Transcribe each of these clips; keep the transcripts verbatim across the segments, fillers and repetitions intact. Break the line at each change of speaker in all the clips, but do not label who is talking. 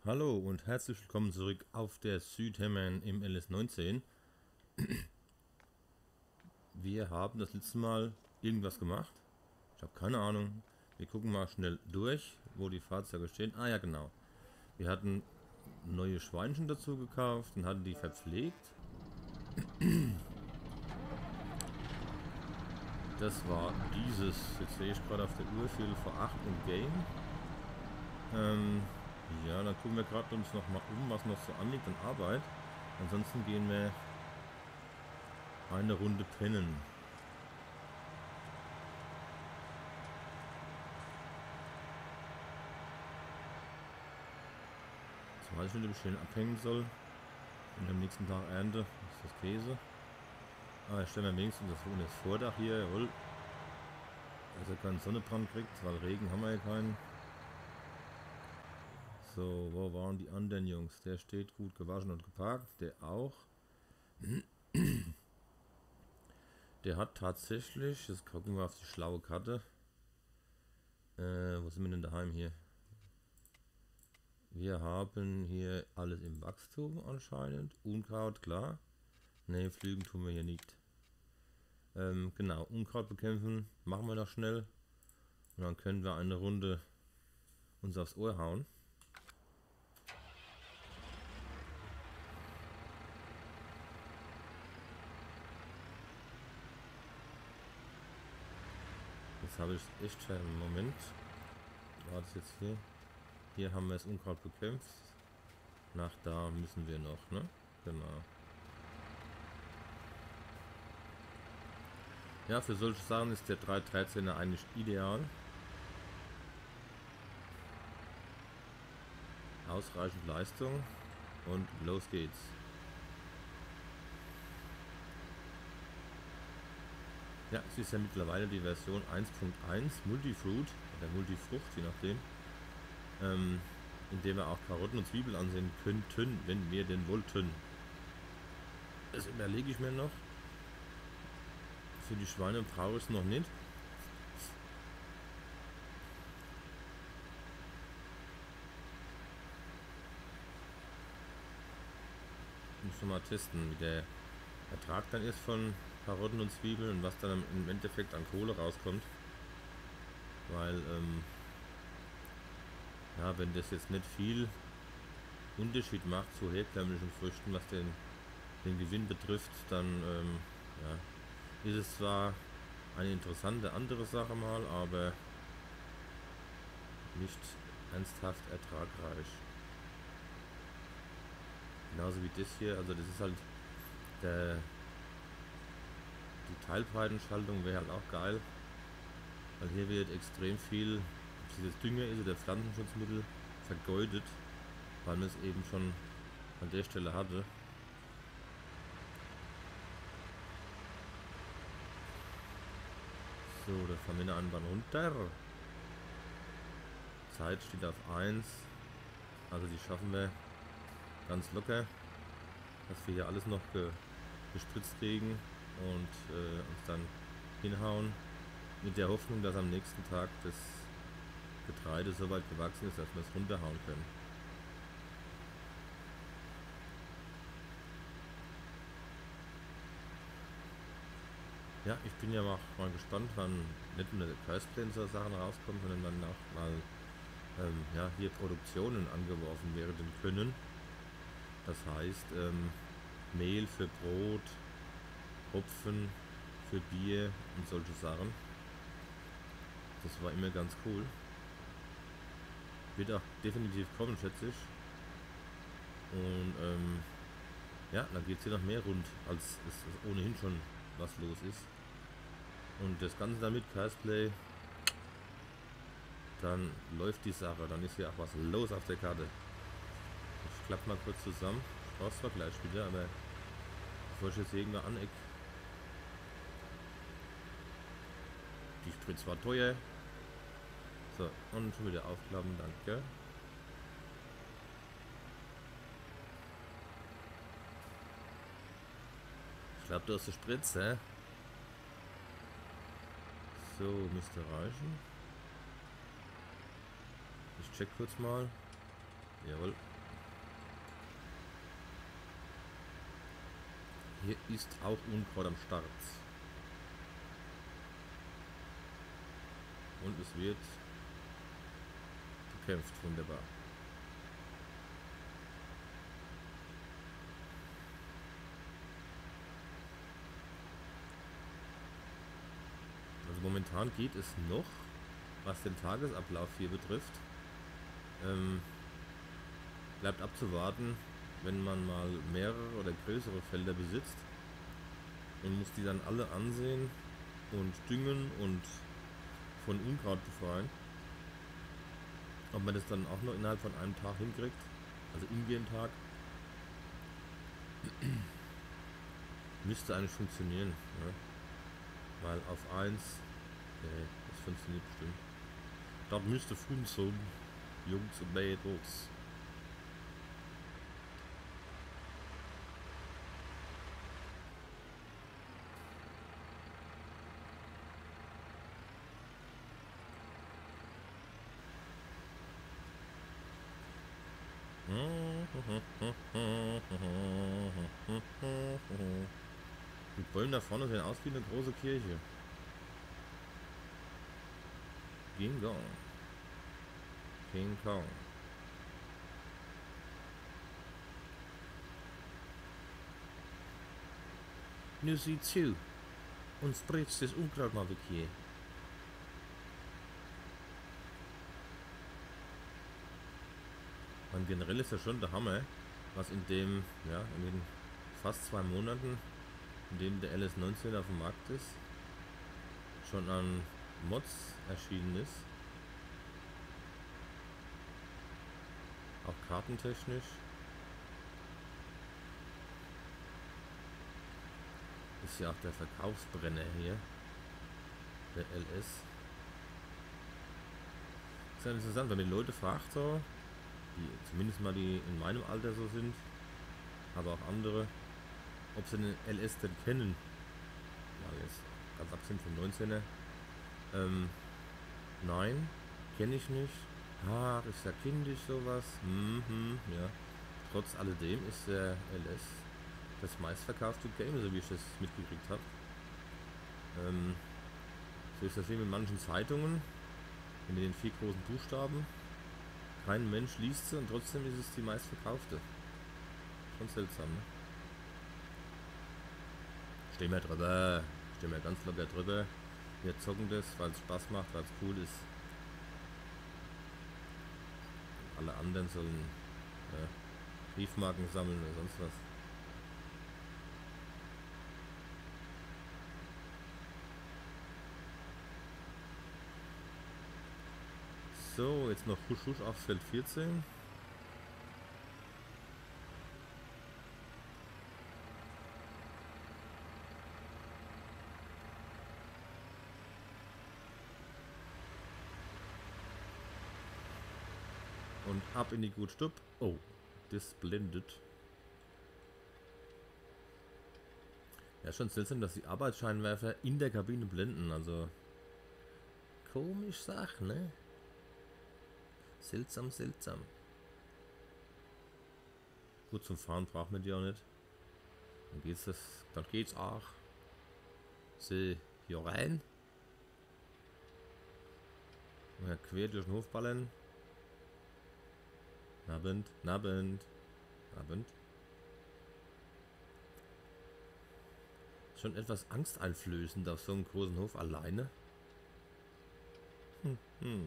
Hallo und herzlich willkommen zurück auf der Südhemmern im L S neunzehn. Wir haben das letzte Mal irgendwas gemacht. Ich habe keine Ahnung. Wir gucken mal schnell durch, wo die Fahrzeuge stehen. Ah ja, genau. Wir hatten neue Schweinchen dazu gekauft und hatten die verpflegt. Das war dieses. Jetzt sehe ich gerade auf der Uhr Viertel vor acht im Game. Ähm, ja, dann gucken wir gerade uns noch mal um, was noch so anliegt an Arbeit. Ansonsten gehen wir eine Runde pennen. Jetzt weiß ich nicht, ob ich den abhängen soll und am nächsten Tag ernte. Das ist das Käse. Ah, ich stelle mir wenigstens das, das Vordach hier, jawohl. Dass er keinen Sonnenbrand kriegt, weil Regen haben wir ja keinen. So, wo waren die anderen Jungs? Der steht gut gewaschen und geparkt. Der auch. Der hat tatsächlich, jetzt gucken wir auf die schlaue Karte. Äh, wo sind wir denn daheim hier? Wir haben hier alles im Wachstum anscheinend. Unkraut, klar. Ne, Pflügen tun wir hier nicht. Ähm, genau, Unkraut bekämpfen machen wir noch schnell. Und dann können wir eine Runde uns aufs Ohr hauen. Jetzt habe ich echt einen Moment. War das jetzt hier? Hier haben wir das Unkraut bekämpft. Nach da müssen wir noch, ne? Genau. Ja, für solche Sachen ist der drei dreizehner eigentlich ideal. Ausreichend Leistung und los geht's. Ja, es ist ja mittlerweile die Version eins Punkt eins Multifruit oder Multifrucht, je nachdem, ähm, in dem wir auch Karotten und Zwiebeln ansehen könnten, wenn wir denn wollten. Das überlege ich mir noch. Für die Schweine brauche ich es noch nicht. Muss mal testen, wie der Ertrag dann ist von Karotten und Zwiebeln und was dann im Endeffekt an Kohle rauskommt. Weil, ähm, ja, wenn das jetzt nicht viel Unterschied macht zu herkömmlichen Früchten, was den, den Gewinn betrifft, dann ähm, ja, ist es zwar eine interessante andere Sache mal, aber nicht ernsthaft ertragreich. Genauso wie das hier, also das ist halt der, die Teilbreitenschaltung wäre halt auch geil, weil hier wird extrem viel, ob es jetzt Dünger ist oder Pflanzenschutzmittel, vergeudet, weil man es eben schon an der Stelle hatte. So, da fahren wir eine Anbahn runter. Zeit steht auf eins. Also die schaffen wir ganz locker, dass wir hier alles noch ge gespritzt kriegen und äh, uns dann hinhauen. Mit der Hoffnung, dass am nächsten Tag das Getreide so weit gewachsen ist, dass wir es runterhauen können. Ja, ich bin ja mal, mal gespannt, wann nicht nur der Curse-Plan so Sachen rauskommen, sondern dann auch mal ähm, ja, hier Produktionen angeworfen werden können. Das heißt, ähm, Mehl für Brot, Hopfen für Bier und solche Sachen. Das war immer ganz cool. Wird auch definitiv kommen, schätze ich. Und ähm, ja, dann geht es hier noch mehr rund, als es ohnehin schon was los ist. Und das Ganze damit, Castplay, dann läuft die Sache, dann ist hier auch was los auf der Karte. Ich klappe mal kurz zusammen. Ich brauche zwar gleich wieder, aber bevor ich jetzt irgendwo aneck. Die Spritz war teuer. So, und schon wieder aufklappen, danke. Ich glaube, du hast die Spritze. So, müsste reichen. Ich check kurz mal. Jawohl. Hier ist auch Unkraut am Start. Und es wird bekämpft, wunderbar. Also momentan geht es noch, was den Tagesablauf hier betrifft. Ähm, bleibt abzuwarten, wenn man mal mehrere oder größere Felder besitzt und muss die dann alle ansehen und düngen und von Unkraut befreien. Ob man das dann auch noch innerhalb von einem Tag hinkriegt, also Ingame-Tag, müsste eigentlich funktionieren. Ja? Weil auf eins, nee, das funktioniert bestimmt. Dort müsste funktionieren, Jungs und Mädels. Die Bäume da vorne sehen aus wie eine große Kirche. King Kong. King Kong. Nu sieh zu und spritzt das Unkraut mal weg hier. Und generell ist ja schon der Hammer, was in dem, ja, in den fast zwei Monaten, in dem der L S neunzehn auf dem Markt ist, schon an Mods erschienen ist. Auch kartentechnisch. Ist ja auch der Verkaufsbrenner hier. Der L S. Ist ja interessant, wenn die Leute fragt so, die zumindest mal die in meinem Alter so sind, aber auch andere, ob sie den L S denn kennen. Ja, jetzt ganz abgesehen vom neunzehner. Ähm, nein, kenne ich nicht. Ah, ist ja kindisch sowas. Mhm, ja. Trotz alledem ist der L S das meistverkaufte Game, so wie ich das mitgekriegt habe. Ähm, so ist das wie mit manchen Zeitungen, in den vier großen Buchstaben. Kein Mensch liest sie und trotzdem ist es die meistverkaufte. Schon seltsam, ne? Stehen wir drüber, stehen wir ganz locker drüber. Wir zocken das, weil es Spaß macht, weil es cool ist. Alle anderen sollen ja, Briefmarken sammeln oder sonst was. So, jetzt noch husch husch aufs Feld vierzehn. Und ab in die Gutstub. Oh, das blendet. Ja, schon seltsam, dass die Arbeitsscheinwerfer in der Kabine blenden. Also komisch Sach, ne? Seltsam, seltsam. Gut, zum Fahren braucht man die auch nicht. Dann geht's das, dann geht's auch. So, hier rein. Und ja, quer durch den Hof ballern. Abend, Abend, Abend. Schon etwas angsteinflößend auf so einem großen Hof alleine. Hm, hm.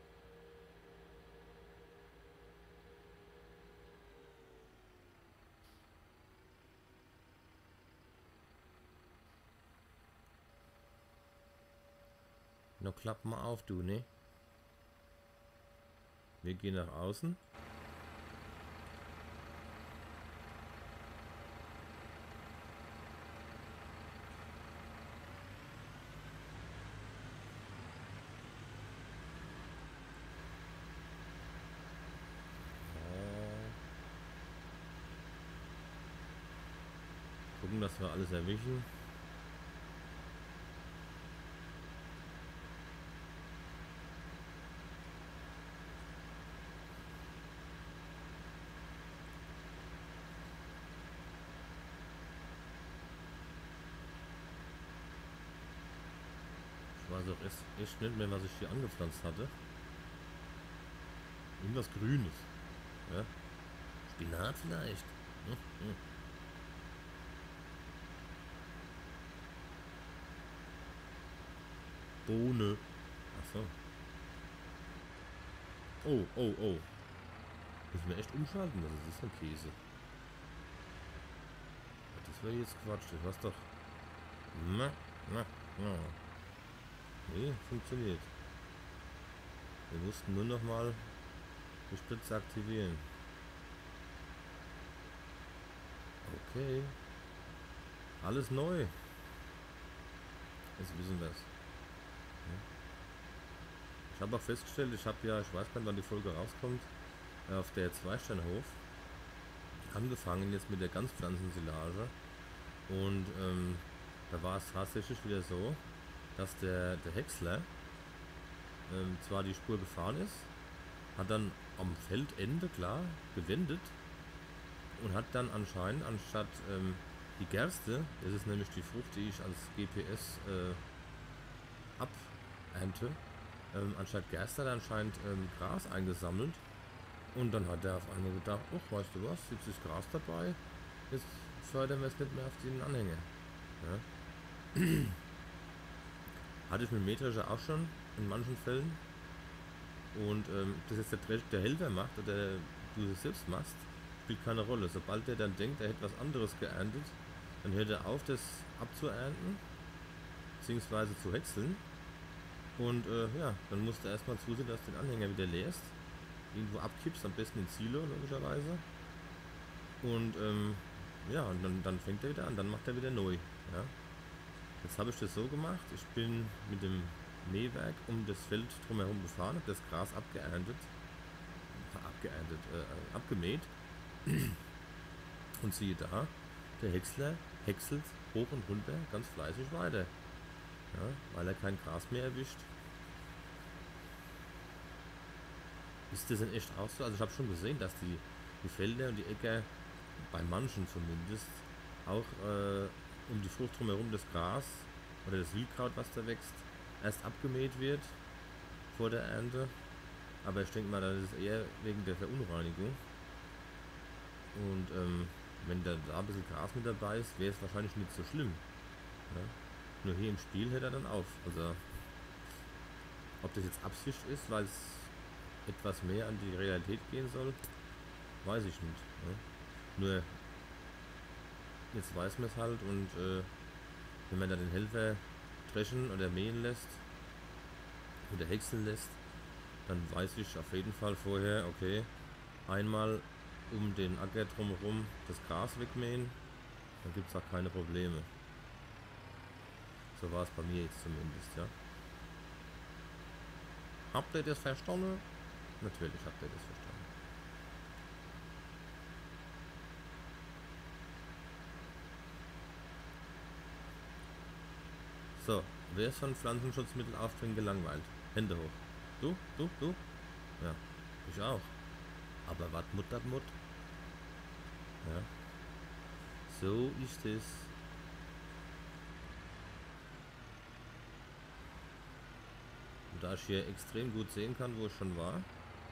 Na, klapp mal auf, du, ne? Wir gehen nach außen. Gucken, dass wir alles erwischen. auch echt, echt nicht mehr, was ich hier angepflanzt hatte. Irgendwas Grünes. Ja. Spinat vielleicht. Hm, hm. Bohne. Achso. Oh, oh, oh. Müssen wir echt umschalten? Was ist das für ein Käse? Das wäre jetzt Quatsch. Das war's doch. Na, na, na. Nee, funktioniert. Wir mussten nur noch mal die Spitze aktivieren. Okay. Alles neu. Jetzt wissen wir es. Ich habe auch festgestellt, ich habe ja, ich weiß gar nicht, wann die Folge rauskommt, auf der Zweisteinhof angefangen jetzt mit der Ganzpflanzensilage. Und ähm, da war es tatsächlich wieder so, dass der, der Häcksler ähm, zwar die Spur gefahren ist, hat dann am Feldende klar gewendet und hat dann anscheinend anstatt ähm, die Gerste, das ist nämlich die Frucht, die ich als G P S äh, abernte, ähm, anstatt Gerste hat er anscheinend ähm, Gras eingesammelt. Und dann hat er auf einmal gedacht, ach, weißt du was, jetzt ist Gras dabei, jetzt fördern wir es nicht mehr auf den Anhänger. Ja. Hatte ich mit Mähdrescher auch schon in manchen Fällen. Und ähm, ob das jetzt der, der Helfer macht oder du es selbst machst, spielt keine Rolle. Sobald er dann denkt, er hätte was anderes geerntet, dann hört er auf, das abzuernten, beziehungsweise zu häckseln. Und äh, ja, dann musst du erstmal zusehen, dass du den Anhänger wieder leerst, irgendwo abkippst, am besten in Silo logischerweise. Und ähm, ja, und dann, dann fängt er wieder an, dann macht er wieder neu. Ja. Jetzt habe ich das so gemacht, ich bin mit dem Mähwerk um das Feld drumherum gefahren, habe das Gras abgeerntet, abgeerntet, äh, abgemäht und siehe da, der Häcksler häckselt hoch und runter ganz fleißig weiter, ja, weil er kein Gras mehr erwischt. Ist das denn echt auch so? Also ich habe schon gesehen, dass die, die Felder und die Äcker, bei manchen zumindest, auch äh, um die Frucht drumherum das Gras oder das Wildkraut, was da wächst, erst abgemäht wird vor der Ernte. Aber ich denke mal, das ist eher wegen der Verunreinigung. Und ähm, wenn da, da ein bisschen Gras mit dabei ist, wäre es wahrscheinlich nicht so schlimm. Ja? Nur hier im Spiel hört er dann auf. Also ob das jetzt Absicht ist, weil es etwas mehr an die Realität gehen soll, weiß ich nicht. Ja? Nur jetzt weiß man es halt und äh, wenn man da den Helfer dreschen oder mähen lässt oder häckseln lässt, dann weiß ich auf jeden Fall vorher, okay, einmal um den Acker drumherum das Gras wegmähen, dann gibt es auch keine Probleme. So war es bei mir jetzt zumindest, ja. Habt ihr das verstanden? Natürlich habt ihr das verstanden. So, wer ist von Pflanzenschutzmittelaufträgen gelangweilt? Hände hoch. Du? Du? Du? Ja, ich auch. Aber wat mut dat mut? Ja. So ist es. Und da ich hier extrem gut sehen kann, wo ich schon war,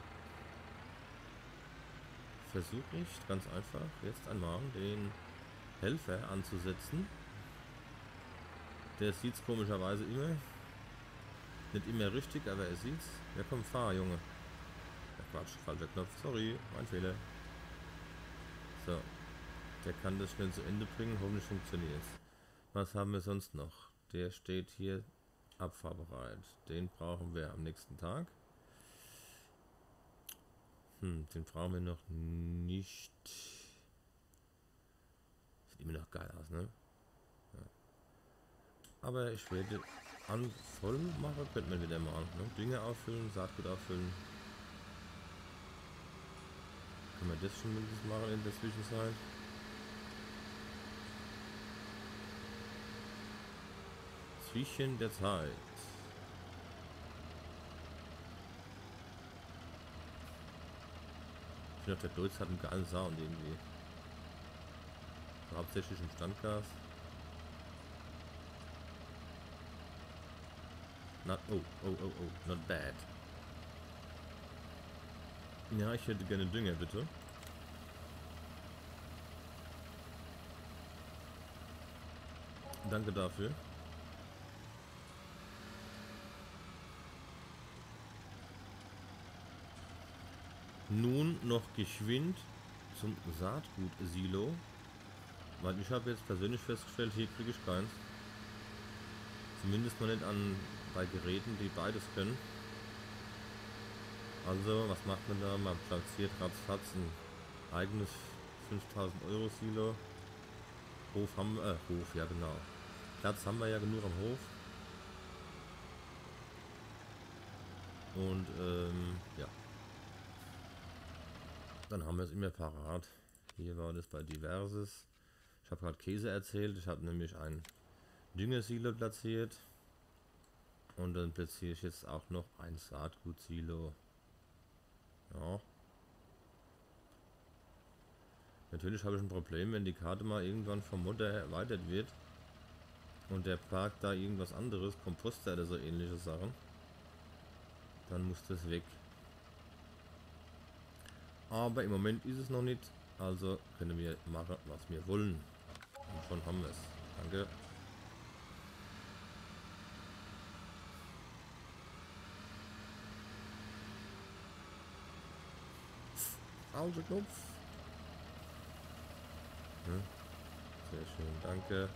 versuche ich ganz einfach jetzt einmal den Helfer anzusetzen. Der sieht es komischerweise immer. Nicht immer richtig, aber er sieht's. Ja komm, fahr, Junge. Ja, Quatsch, falscher Knopf. Sorry, mein Fehler. So. Der kann das schnell zu Ende bringen. Hoffentlich funktioniert es. Was haben wir sonst noch? Der steht hier abfahrbereit. Den brauchen wir am nächsten Tag. Hm, den brauchen wir noch nicht. Sieht immer noch geil aus, ne? Ja. Aber ich werde an voll machen, könnte man wieder mal, ne? Dinge auffüllen, Saatgut auffüllen. Können wir das schon mindestens machen in der Zwischenzeit? Zwischen der Zeit. Ich finde auch, der Deutz hat einen geilen Sound irgendwie. Hauptsächlich im Standgas. Not, oh, oh, oh, oh, not bad. Ja, ich hätte gerne Dünger, bitte. Danke dafür. Nun noch geschwind zum Saatgut-Silo. Weil ich habe jetzt persönlich festgestellt, hier kriege ich keins. Zumindest mal nicht an bei Geräten, die beides können. Also, was macht man da? Man platziert ratzfatz ein eigenes fünftausend Euro Silo. Hof haben wir, äh, Hof, ja genau. Platz haben wir ja genug am Hof. Und, ähm, ja. Dann haben wir es immer parat. Hier war das bei Diverses. Ich habe gerade Käse erzählt. Ich habe nämlich ein Düngersilo platziert. Und dann platziere ich jetzt auch noch ein Saatgutsilo. Ja. Natürlich habe ich ein Problem, wenn die Karte mal irgendwann vom Modder erweitert wird. Und der parkt da irgendwas anderes, Komposter oder so ähnliche Sachen. Dann muss das weg. Aber im Moment ist es noch nicht. Also können wir machen, was wir wollen. Und schon haben wir es. Danke. Falscher Knopf. Hm. Sehr schön, danke.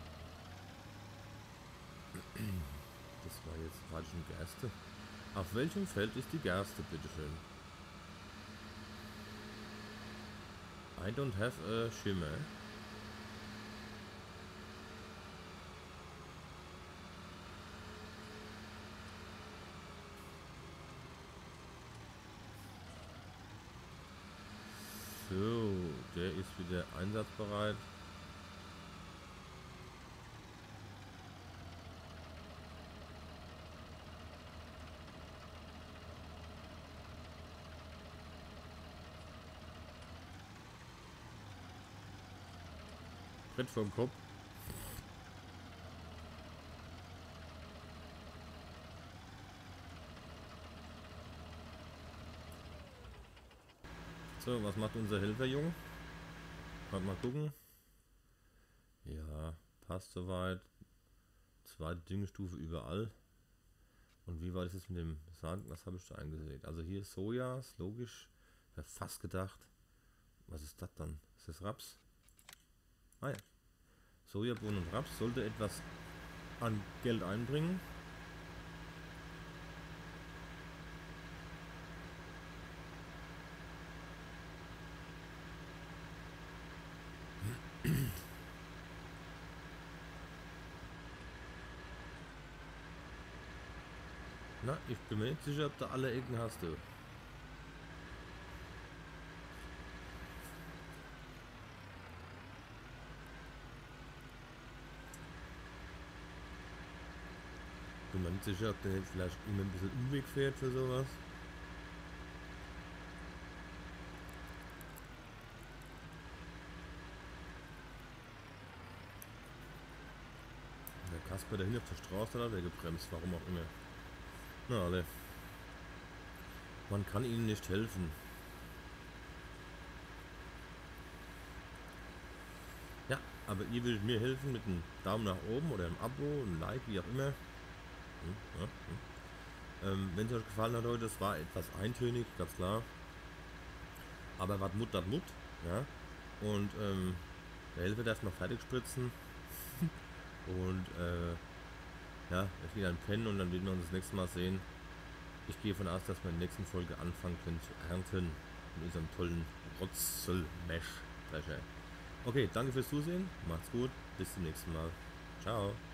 Das war jetzt falsche Gerste. Auf welchem Feld ist die Gerste, bitteschön? I don't have a shimmer. So, der ist wieder einsatzbereit. Brett vom Kopf. So, was macht unser Helferjung? Mal gucken. Ja, passt soweit. Zweite Düngestufe überall. Und wie war das jetzt mit dem Saat? Was habe ich da eingesät? Also hier ist Soja, ist logisch. Ich habe fast gedacht. Was ist das dann? Ist das Raps? Ah ja. Sojabohnen und Raps sollte etwas an Geld einbringen. Na, ich bin mir nicht sicher, ob du alle Ecken hast, du. Bin mir nicht sicher, ob der jetzt vielleicht immer ein bisschen Umweg fährt für sowas. Der Kasper dahin auf der Straße hat er gebremst, warum auch immer. Na alle. Man kann ihnen nicht helfen. Ja, aber ihr würdet mir helfen mit einem Daumen nach oben oder einem Abo, einem Like, wie auch immer. Hm, ja, hm. Ähm, wenn es euch gefallen hat heute, das war etwas eintönig, ganz klar. Aber was Mut, das Mut. Ja. Und ähm, der Helfer darf noch fertig spritzen. Und äh, ja, ich gehe dann pennen und dann werden wir uns das nächste Mal sehen. Ich gehe davon aus, dass wir in der nächsten Folge anfangen können zu ernten mit unserem tollen Rotzel-Mesh-Drescher. Okay, danke fürs Zusehen, macht's gut, bis zum nächsten Mal. Ciao.